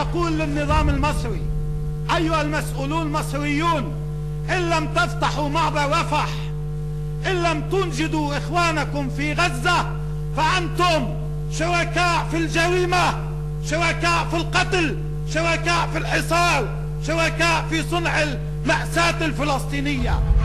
أقول للنظام المصري: أيها المسؤولون المصريون، إن لم تفتحوا معبر رفح، إن لم تنجدوا إخوانكم في غزة، فأنتم شركاء في الجريمة، شركاء في القتل، شركاء في الحصار، شركاء في صنع المأساة الفلسطينية.